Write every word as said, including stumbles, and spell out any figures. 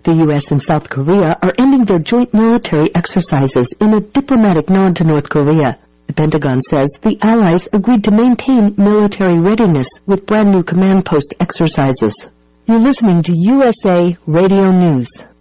The U S and South Korea are ending their joint military exercises in a diplomatic nod to North Korea. The Pentagon says the allies agreed to maintain military readiness with brand new command post exercises. You're listening to U S A Radio News.